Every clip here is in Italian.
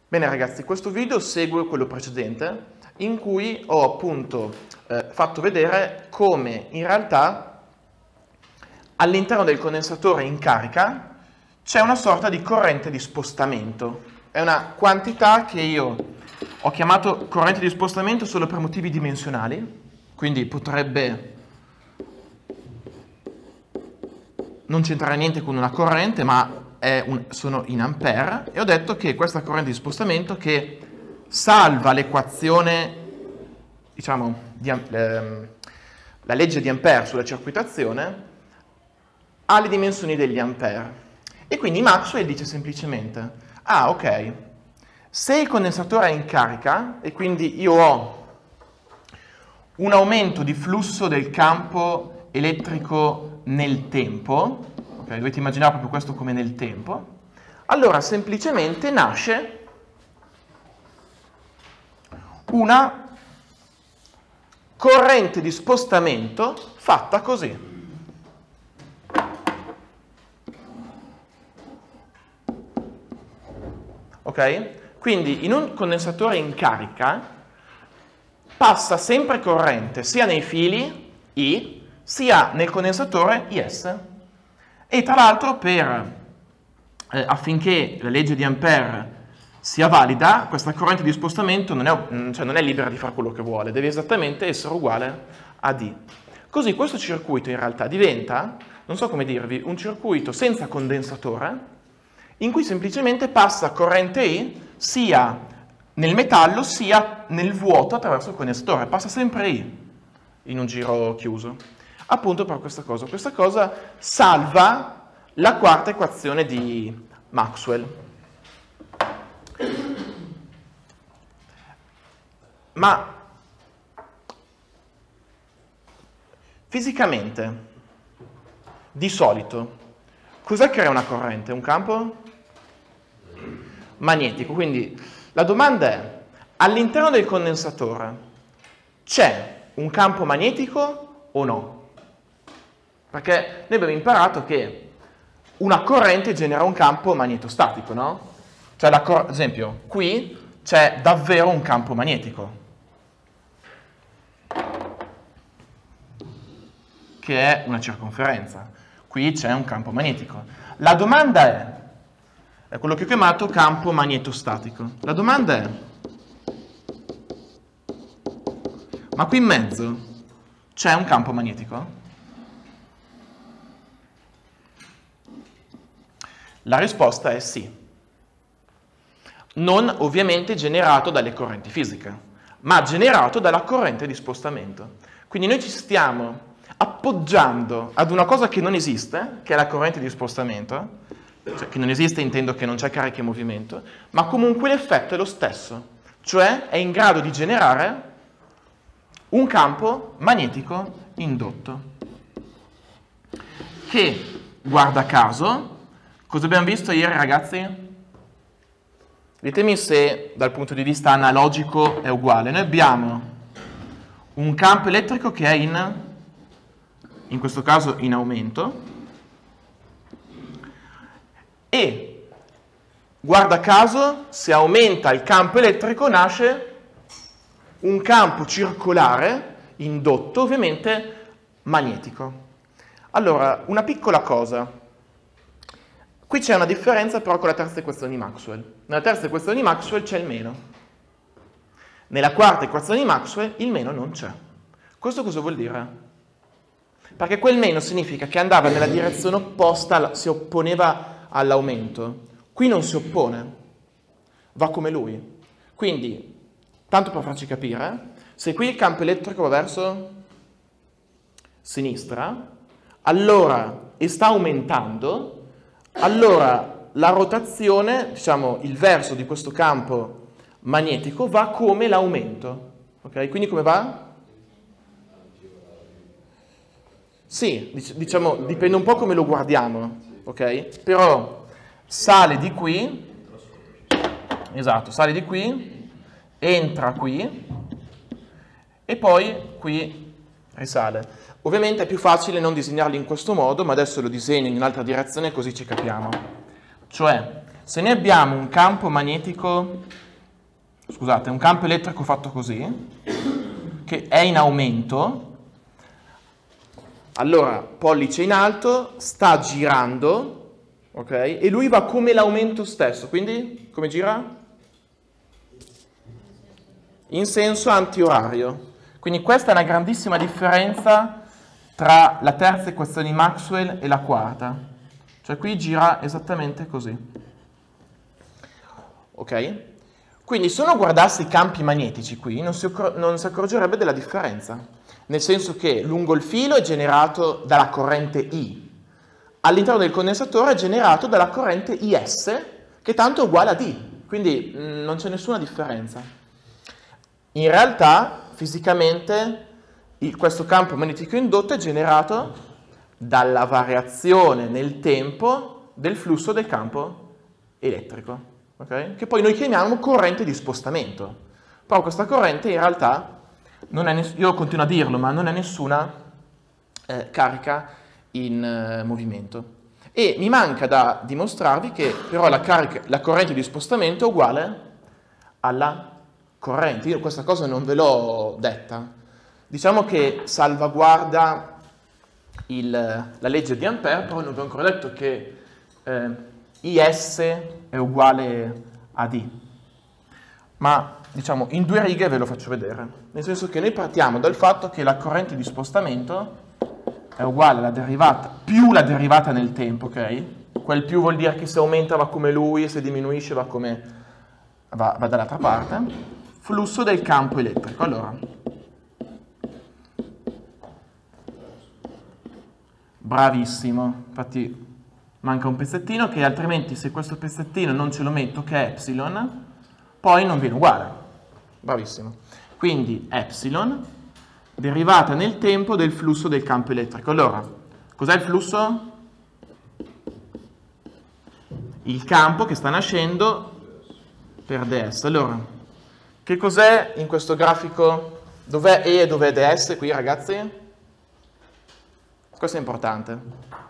Bene ragazzi, questo video segue quello precedente in cui ho appunto fatto vedere come in realtà all'interno del condensatore in carica c'è una sorta di corrente di spostamento. È una quantità che io ho chiamato corrente di spostamento solo per motivi dimensionali, quindi potrebbe non c'entrare niente con una corrente, ma sono in ampere, e ho detto che questa corrente di spostamento che salva l'equazione, diciamo, la legge di Ampere sulla circuitazione, ha le dimensioni degli ampere. E quindi Maxwell dice semplicemente, ah ok, se il condensatore è in carica e quindi io ho un aumento di flusso del campo elettrico nel tempo, okay, dovete immaginare proprio questo come nel tempo, allora semplicemente nasce una corrente di spostamento fatta così. Ok? Quindi in un condensatore in carica passa sempre corrente sia nei fili I sia nel condensatore IS. E tra l'altro affinché la legge di Ampere sia valida, questa corrente di spostamento non è libera di fare quello che vuole, deve esattamente essere uguale a D. Così questo circuito in realtà diventa, non so come dirvi, un circuito senza condensatore, in cui semplicemente passa corrente I sia nel metallo sia nel vuoto attraverso il condensatore, passa sempre I in un giro chiuso. Appunto per questa cosa salva la quarta equazione di Maxwell. Ma fisicamente, di solito, cosa crea una corrente? Un campo magnetico. Quindi la domanda è, all'interno del condensatore c'è un campo magnetico o no? Perché noi abbiamo imparato che una corrente genera un campo magnetostatico, no? Cioè, ad esempio, qui c'è davvero un campo magnetico, che è una circonferenza. Qui c'è un campo magnetico. La domanda è quello che ho chiamato campo magnetostatico. La domanda è, ma qui in mezzo c'è un campo magnetico? La risposta è sì. Non ovviamente generato dalle correnti fisiche, ma generato dalla corrente di spostamento. Quindi noi ci stiamo appoggiando ad una cosa che non esiste, che è la corrente di spostamento, cioè che non esiste intendo che non c'è carica in movimento, ma comunque l'effetto è lo stesso, cioè è in grado di generare un campo magnetico indotto, che, guarda caso, cosa abbiamo visto ieri ragazzi? Ditemi se dal punto di vista analogico è uguale. Noi abbiamo un campo elettrico che è in questo caso in aumento, e guarda caso, se aumenta il campo elettrico nasce un campo circolare indotto, ovviamente magnetico. Allora, una piccola cosa. Qui c'è una differenza però con la terza equazione di Maxwell. Nella terza equazione di Maxwell c'è il meno. Nella quarta equazione di Maxwell il meno non c'è. Questo cosa vuol dire? Perché quel meno significa che andava nella direzione opposta, si opponeva all'aumento. Qui non si oppone, va come lui. Quindi, tanto per farci capire, se qui il campo elettrico va verso sinistra, allora, e sta aumentando, allora la rotazione, diciamo il verso di questo campo magnetico va come l'aumento, ok? Quindi come va? Sì, diciamo dipende un po' come lo guardiamo, ok? Però sale di qui, esatto, sale di qui, entra qui e poi qui risale. Ovviamente è più facile non disegnarli in questo modo, ma adesso lo disegno in un'altra direzione così ci capiamo. Cioè, se noi abbiamo un campo magnetico, scusate, un campo elettrico fatto così, che è in aumento, allora pollice in alto, sta girando, ok? E lui va come l'aumento stesso, quindi come gira? In senso antiorario. Quindi questa è una grandissima differenza tra la terza equazione di Maxwell e la quarta. Cioè qui gira esattamente così. Ok? Quindi se uno guardasse i campi magnetici qui non si accorgerebbe della differenza. Nel senso che lungo il filo è generato dalla corrente I. All'interno del condensatore è generato dalla corrente IS, che tanto è uguale a D. Quindi non c'è nessuna differenza. In realtà, fisicamente, questo campo magnetico indotto è generato dalla variazione nel tempo del flusso del campo elettrico, okay? Che poi noi chiamiamo corrente di spostamento. Però questa corrente in realtà, io continuo a dirlo, ma non è nessuna carica in movimento. E mi manca da dimostrarvi che però la corrente di spostamento è uguale alla corrente. Io questa cosa non ve l'ho detta. Diciamo che salvaguarda la legge di Ampere, però non vi ho ancora detto che IS è uguale a D. Ma diciamo in 2 righe ve lo faccio vedere. Nel senso che noi partiamo dal fatto che la corrente di spostamento è uguale alla derivata più la derivata nel tempo, ok? Quel più vuol dire che se aumenta va come lui e se diminuisce va dall'altra parte. Flusso del campo elettrico. Allora, bravissimo, infatti manca un pezzettino che altrimenti se questo pezzettino non ce lo metto che è epsilon, poi non viene uguale. Bravissimo. Quindi epsilon, derivata nel tempo del flusso del campo elettrico. Allora, cos'è il flusso? Il campo che sta nascendo per ds. Allora, che cos'è in questo grafico? Dov'è E e dov'è ds qui, ragazzi? Questo è importante.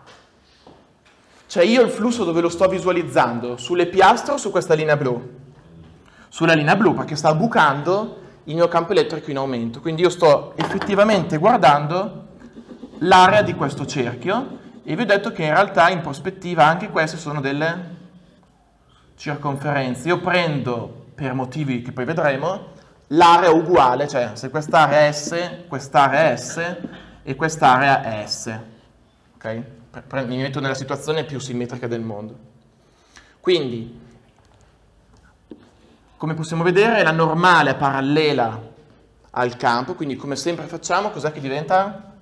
Cioè io il flusso dove lo sto visualizzando? Sulle piastre o su questa linea blu? Sulla linea blu, perché sta bucando il mio campo elettrico in aumento. Quindi io sto effettivamente guardando l'area di questo cerchio e vi ho detto che in realtà in prospettiva anche queste sono delle circonferenze. Io prendo, per motivi che poi vedremo, l'area uguale, cioè se quest'area è S, quest'area è S e quest'area è S. Ok? Mi metto nella situazione più simmetrica del mondo. Quindi, come possiamo vedere, la normale è parallela al campo, quindi come sempre facciamo, cos'è che diventa?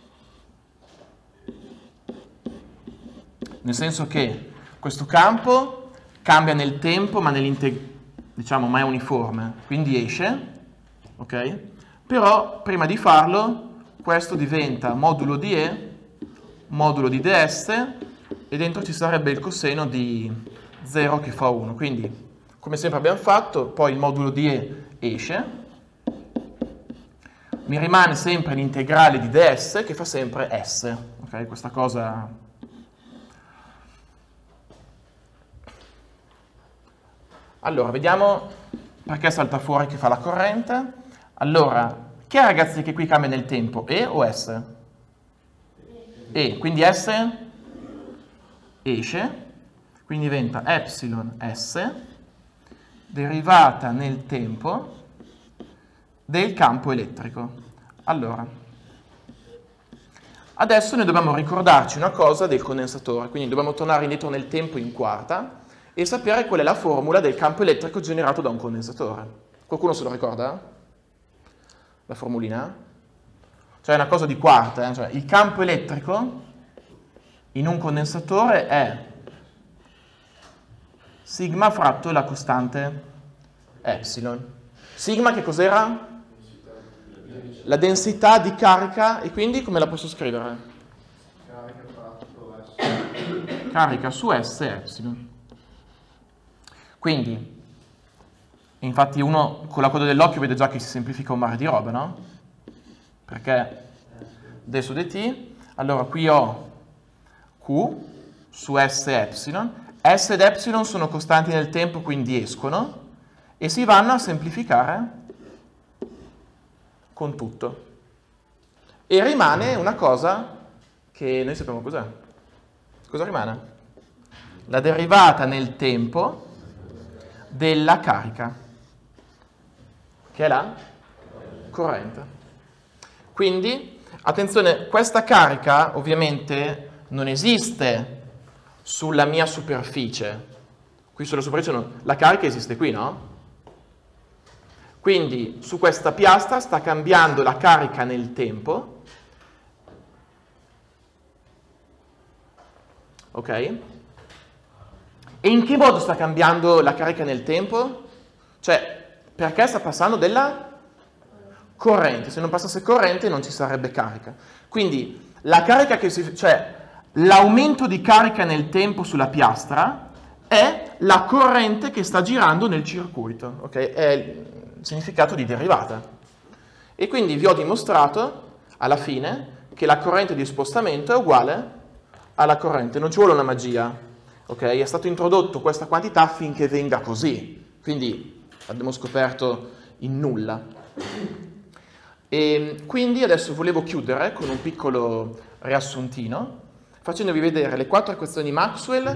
Nel senso che questo campo cambia nel tempo, ma diciamo, ma è uniforme, quindi esce, ok? Però prima di farlo, questo diventa modulo di E, modulo di ds, e dentro ci sarebbe il coseno di 0 che fa 1. Quindi, come sempre abbiamo fatto, poi il modulo di E esce, mi rimane sempre l'integrale di ds che fa sempre S. Ok? Questa cosa... Allora, vediamo perché salta fuori che fa la corrente. Allora, che è, ragazzi, che qui cambia nel tempo? E o S? E, quindi S esce, quindi diventa epsilon S, derivata nel tempo del campo elettrico. Allora, adesso noi dobbiamo ricordarci una cosa del condensatore, quindi dobbiamo tornare indietro nel tempo in quarta e sapere qual è la formula del campo elettrico generato da un condensatore. Qualcuno se lo ricorda? La formulina? Cioè è una cosa di quarta, cioè il campo elettrico in un condensatore è sigma fratto la costante epsilon. Sigma che cos'era? La densità di carica, e quindi come la posso scrivere? Carica su S epsilon. Quindi, infatti uno con la coda dell'occhio vede già che si semplifica un mare di roba, no? Perché d su dt, allora qui ho Q su S epsilon. S ed epsilon sono costanti nel tempo, quindi escono, e si vanno a semplificare con tutto. E rimane una cosa che noi sappiamo cos'è. Cosa rimane? La derivata nel tempo della carica, che è la corrente. Quindi, attenzione, questa carica ovviamente non esiste sulla mia superficie. Qui sulla superficie la carica esiste qui, no? Quindi su questa piastra sta cambiando la carica nel tempo. Ok? E in che modo sta cambiando la carica nel tempo? Cioè, perché sta passando della corrente. Se non passasse corrente non ci sarebbe carica. Quindi la carica cioè l'aumento di carica nel tempo sulla piastra è la corrente che sta girando nel circuito. Ok? È il significato di derivata. E quindi vi ho dimostrato alla fine che la corrente di spostamento è uguale alla corrente. Non ci vuole una magia. Ok? È stato introdotto questa quantità finché venga così. Quindi abbiamo scoperto il nulla. E quindi adesso volevo chiudere con un piccolo riassuntino, facendovi vedere le 4 equazioni Maxwell,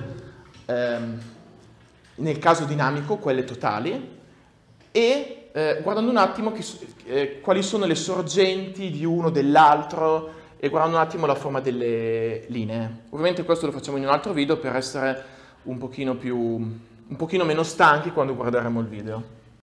nel caso dinamico, quelle totali, e guardando un attimo quali sono le sorgenti di uno dell'altro, e guardando un attimo la forma delle linee. Ovviamente questo lo facciamo in un altro video per essere un pochino meno stanchi quando guarderemo il video.